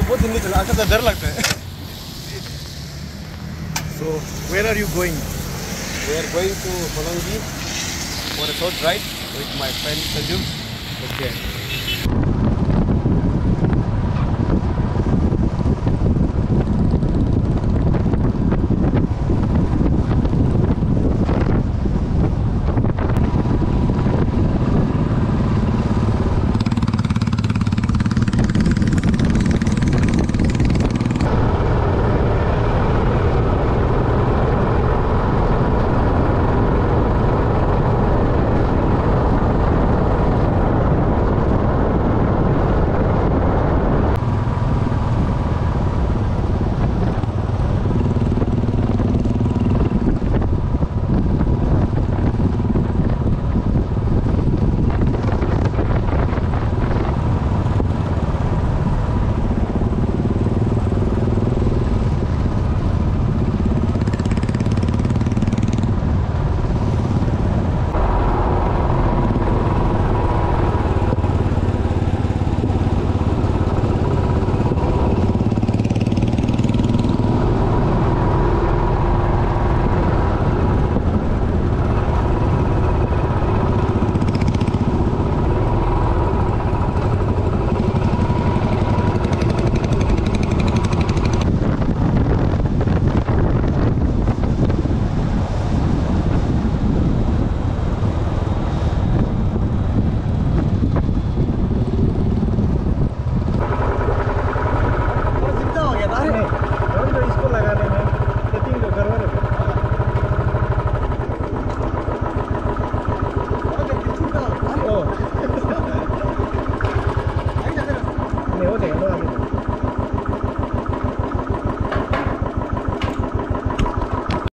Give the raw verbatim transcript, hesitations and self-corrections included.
बहुत दिन नहीं चला, अच्छा डर लगता है। So where are you going? We are going to Hollongi for a short ride with my friend Ajum. Okay.